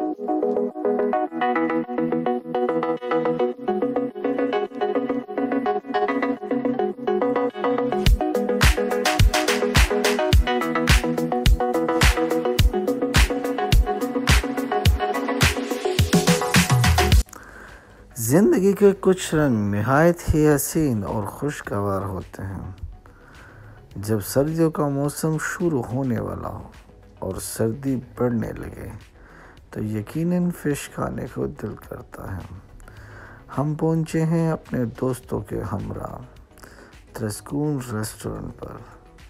زندگی کے کچھ رنگ نہایت ہی حسین اور خوشگوار ہوتے ہیں۔ جب سردیوں کا موسم شروع ہونے والا ہو اور سردی بڑھنے لگے تو یقیناً فش کھانے کو دل کرتا ہے۔ ہم پہنچے ہیں اپنے دوستوں کے ہمراہ ترسکون ریسٹورنٹ پر۔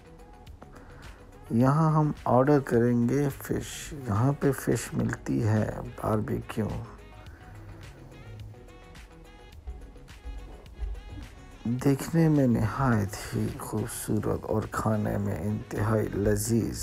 یہاں ہم آرڈر کریں گے فش۔ یہاں پہ فش ملتی ہے باربیکیو، دیکھنے میں نہایت ہی خوبصورت اور کھانے میں انتہائی لذیذ۔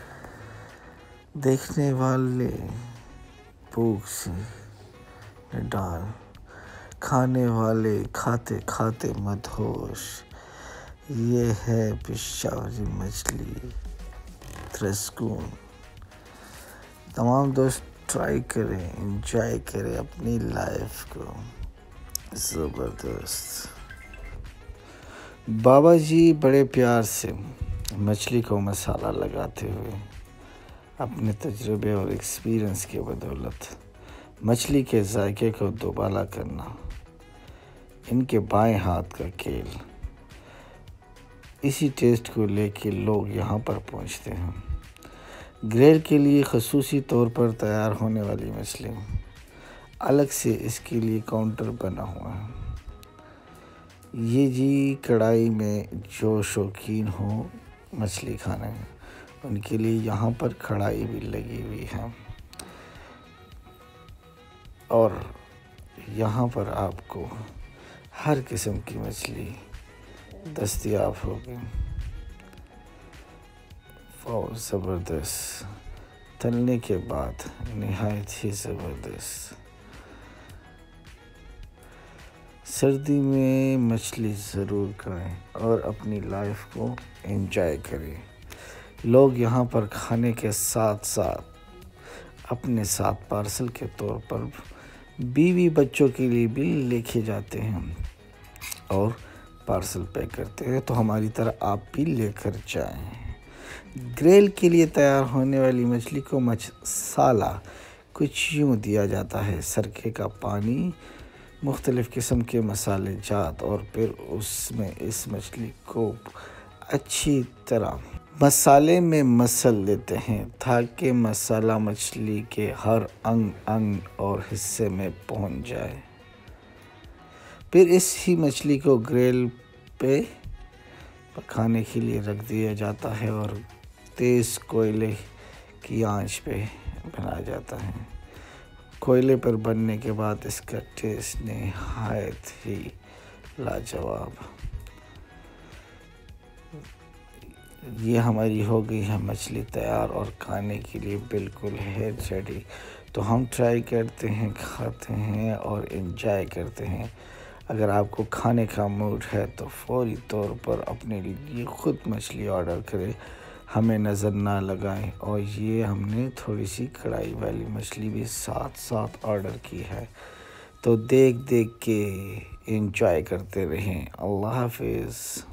دیکھنے والے بھوک سے نڈال، کھانے والے کھاتے کھاتے مدہوش۔ یہ ہے پشاوری مچھلی ترسکون۔ تمام دوست ٹرائی کریں، انجوائے کریں اپنی لائف کو۔ زبردست۔ بابا جی بڑے پیار سے مچھلی کو مسالہ لگاتے ہوئے اپنے تجربے اور ایکسپیرئنس کی بدولت مچھلی کے ذائقے کو دوبالا کرنا ان کے بائیں ہاتھ کا کھیل۔ اسی ٹیسٹ کو لے کے لوگ یہاں پر پہنچتے ہیں۔ گریل کے لیے خصوصی طور پر تیار ہونے والی مچھلی، الگ سے اس کے لیے کاؤنٹر بنا ہوا ہے۔ یہ جی کڑھائی میں جو شوقین ہو مچھلی کھانے میں ان کے لیے یہاں پر کڑھائی بھی لگی ہوئی ہے، اور یہاں پر آپ کو ہر قسم کی مچھلی دستیاب ہوگی۔ زبردست۔ تلنے کے بعد نہایت ہی زبردست۔ سردی میں مچھلی ضرور کھائیں اور اپنی لائف کو انجوائے کریں۔ لوگ یہاں پر کھانے کے ساتھ ساتھ اپنے ساتھ پارسل کے طور پر بیوی بچوں کے لیے بھی لے کے جاتے ہیں اور پارسل پیک کرتے ہیں، تو ہماری طرح آپ بھی لے کر جائیں۔ گریل کے لیے تیار ہونے والی مچھلی کو مسالہ کچھ یوں دیا جاتا ہے: سرکے کا پانی، مختلف قسم کے مسالے جات، اور پھر اس میں اس مچھلی کو اچھی طرح مسالے میں مسل لیتے ہیں تاکہ مسالہ مچھلی کے ہر انگ اور حصے میں پہنچ جائے۔ پھر اس ہی مچھلی کو گریل پہ پکانے کے لیے رکھ دیا جاتا ہے اور تیز کوئلے کی آنچ پہ بنایا جاتا ہے۔ کوئلے پر بننے کے بعد اس کا ٹیسٹ نہایت ہی لاجواب۔ یہ ہماری ہو گئی ہے مچھلی تیار اور کھانے کے لیے بالکل ہے ریڈی۔ تو ہم ٹرائی کرتے ہیں، کھاتے ہیں اور انجوائے کرتے ہیں۔ اگر آپ کو کھانے کا موڈ ہے تو فوری طور پر اپنے لیے خود مچھلی آرڈر کریں، ہمیں نظر نہ لگائیں۔ اور یہ ہم نے تھوڑی سی کڑھائی والی مچھلی بھی ساتھ آرڈر کی ہے، تو دیکھ کے انجوائے کرتے رہیں۔ اللہ حافظ۔